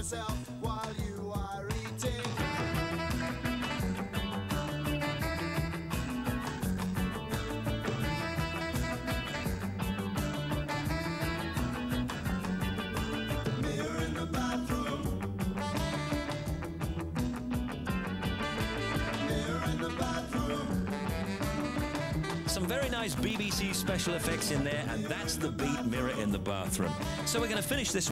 yourself while you are eating. Mirror in the bathroom. Mirror in the bathroom. Some very nice BBC special effects in there, and that's the beat, Mirror in the Bathroom. So we're going to finish this